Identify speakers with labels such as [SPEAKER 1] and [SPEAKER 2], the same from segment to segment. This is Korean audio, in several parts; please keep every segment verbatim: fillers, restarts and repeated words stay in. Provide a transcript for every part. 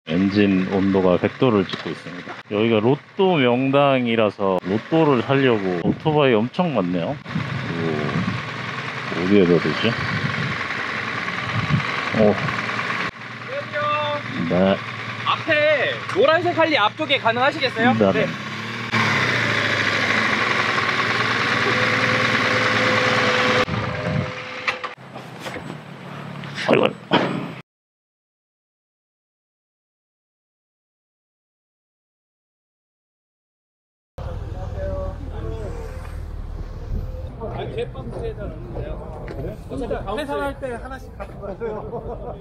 [SPEAKER 1] 엔진 온도가 백 도를 찍고 있습니다. 여기가 로또 명당이라서 로또를 사려고 오토바이 엄청 많네요. 오, 어디에다 되지? 오.
[SPEAKER 2] 안녕하세요.
[SPEAKER 1] 네.
[SPEAKER 2] 앞에 노란색 할리 앞쪽에 가능하시겠어요?
[SPEAKER 1] 네.
[SPEAKER 2] 네.
[SPEAKER 1] 아이고.
[SPEAKER 2] 제빵부에다 넣는데요. 그래? 회상할 때 하나씩 갖고 가세요.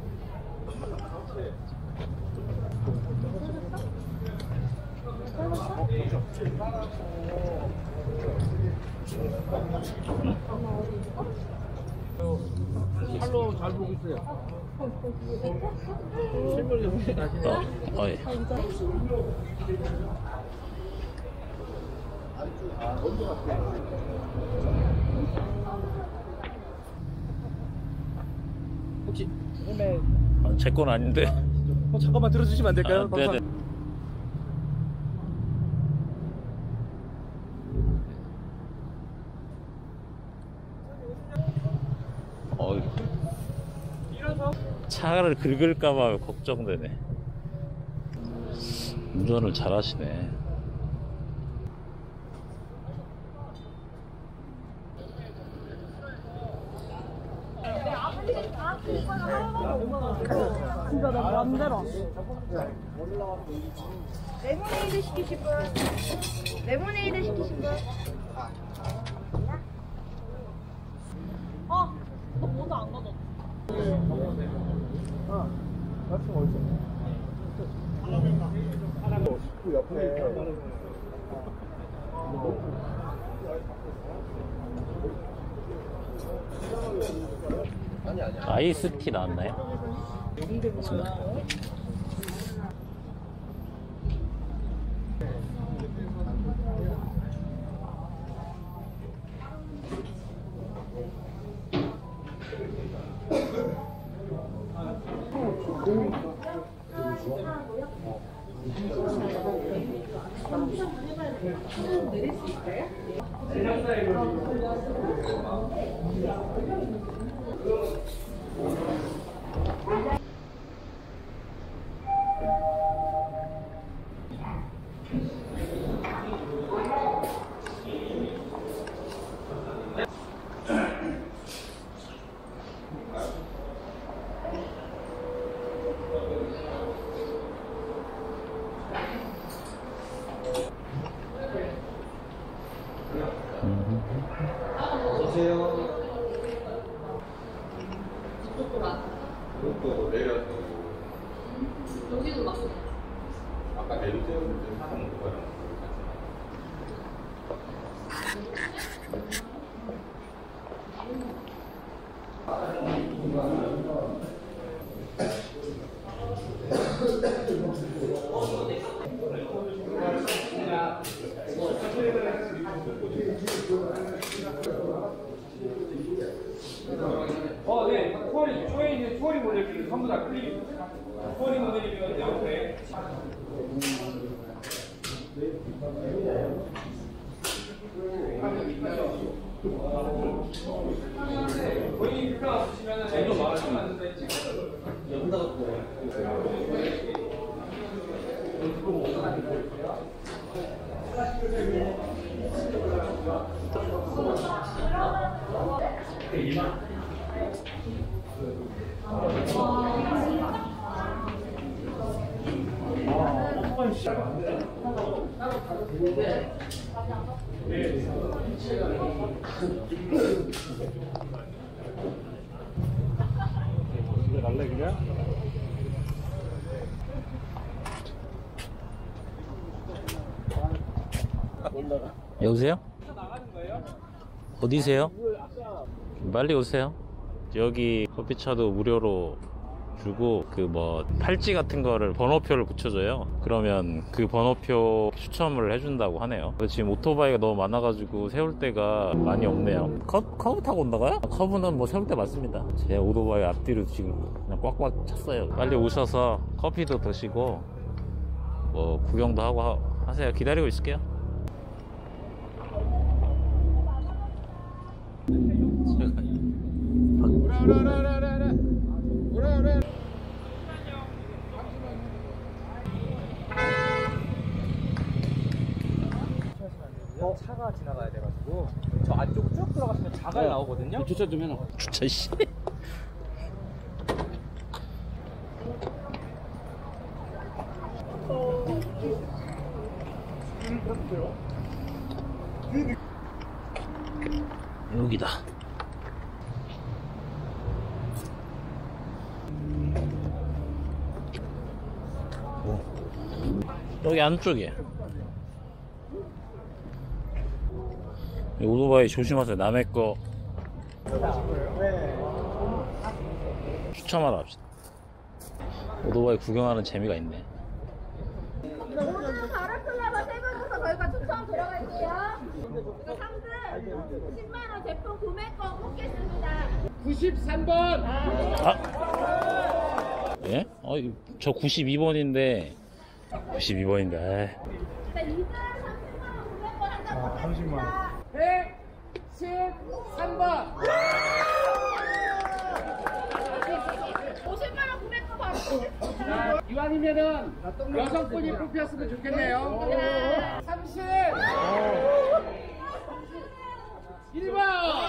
[SPEAKER 2] 팔로 잘 보고 있어요. 실물 좀 나시네요.
[SPEAKER 1] 어, 어, 예.
[SPEAKER 2] 혹시 헬멧
[SPEAKER 1] 아, 제 건 아닌데.
[SPEAKER 2] 어, 잠깐만 들어주시면 안 될까요?
[SPEAKER 1] 아, 네네. 어, 차를 긁을까봐 걱정되네. 운전을 잘하시네.
[SPEAKER 3] 진짜 내 맘대로. 레모네이드 시키실 분? 레모네이드 시키실 분? 어? 너 모자 안 가져.
[SPEAKER 4] 아, 같이 어디서? 그 옆에
[SPEAKER 1] 아이스티 나왔나요? 맞습니다.
[SPEAKER 5] 그것도 내려서 여기도 막 아까 내릴 때 사람 못 가요.
[SPEAKER 2] 어, 네. 투어링, 투어에 있는 투어링 모델들 전부 다 클릭. 투어링 모델이면 옆에. 본인이 불편 없으시면 내도 말하시면 안 된다 했지. 여기다가
[SPEAKER 4] 집에 갈래 그냥?
[SPEAKER 1] 여보세요? 어디세요? 빨리 오세요. 여기 커피차도 무료로 주고 그 뭐 팔찌 같은 거를 번호표를 붙여줘요. 그러면 그 번호표 추첨을 해준다고 하네요. 근데 지금 오토바이가 너무 많아가지고 세울 데가 많이 없네요. 커, 커브 타고 온다고요? 커브는 뭐 세울 데 많습니다. 제 오토바이 앞뒤로 지금 그냥 꽉꽉 찼어요. 빨리 오셔서 커피도 드시고 뭐 구경도 하고 하, 하세요. 기다리고 있을게요.
[SPEAKER 2] 어, 차가 지나가야 돼가지고 저 안쪽 쭉 들어가시면 자갈 나오거든요. 주차 좀 해놔.
[SPEAKER 1] 주차 씨. 여기다. 오. 여기 안쪽에. 이 오토바이 조심하세요. 남의 거 추첨하러 갑시다. 오토바이 구경하는 재미가 있네.
[SPEAKER 3] 오늘 바라클라바 세 분에서 저희가 추첨 들어갈게요. 이거 상금 십만 원 제품 구매권 뽑겠습니다.
[SPEAKER 2] 구십삼 번.
[SPEAKER 1] 아! 예? 어, 저 구십이 번인데 구십이 번인데
[SPEAKER 3] 일단 이등 삼십만 원 구매권 한장 뽑겠습니다.
[SPEAKER 4] 삼십만 원.
[SPEAKER 2] 백십삼 번.
[SPEAKER 3] 오십만 원 구매권 바로 뽑겠습니다.
[SPEAKER 2] 자, 이왕이면은 여성분이 뽑혔으면 좋겠네요. 삼십일 번.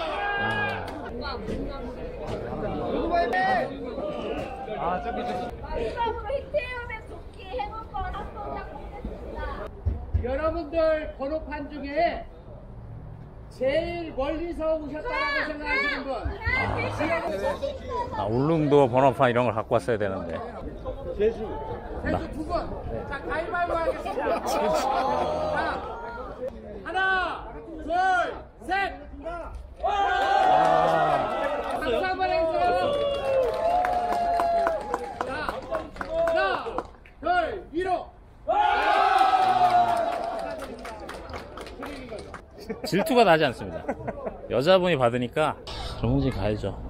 [SPEAKER 4] 아, 저기, 저기.
[SPEAKER 3] 마지막으로 히트헤어백 조끼 행운권 한 번씩 뽑겠습니다.
[SPEAKER 2] 여러분들 번호판 중에 제일 멀리서 오셨다라고 생각하시는 분.
[SPEAKER 1] 아, 울릉도 번호판 이런 걸 갖고 왔어야 되는데.
[SPEAKER 4] 제주.
[SPEAKER 2] 제주 두 분. 자, 가위바위보 하겠습니다. 자, 하나, 둘, 셋. 박수 한번 해주세요. 자, 하나, 둘, 위로.
[SPEAKER 1] 질투가 나지 않습니다. 여자분이 받으니까 정무진 가야죠.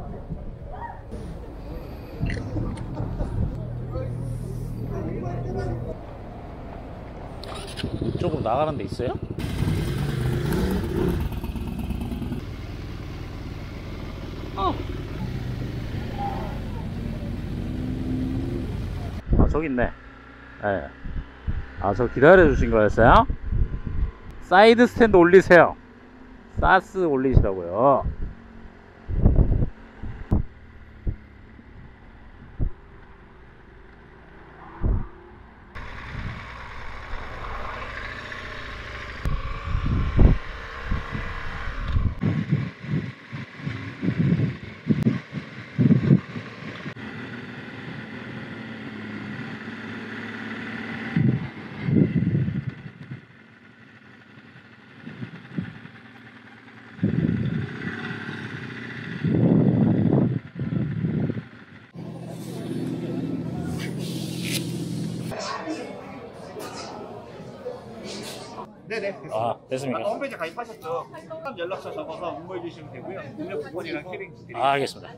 [SPEAKER 1] 이쪽으로 나가는 데 있어요? 어. 아, 저기 있네. 네. 아, 저 기다려 주신 거였어요? 사이드 스탠드 올리세요. 사스 올리시라고요.
[SPEAKER 4] 네네.
[SPEAKER 1] 아, 됐습니까?
[SPEAKER 4] 아까 홈페이지 가입하셨죠? 다음 연락처 적어서 응모해 주시면 되고요. 구매 쿠폰이랑 캐링 드릴게요.
[SPEAKER 1] 아, 알겠습니다.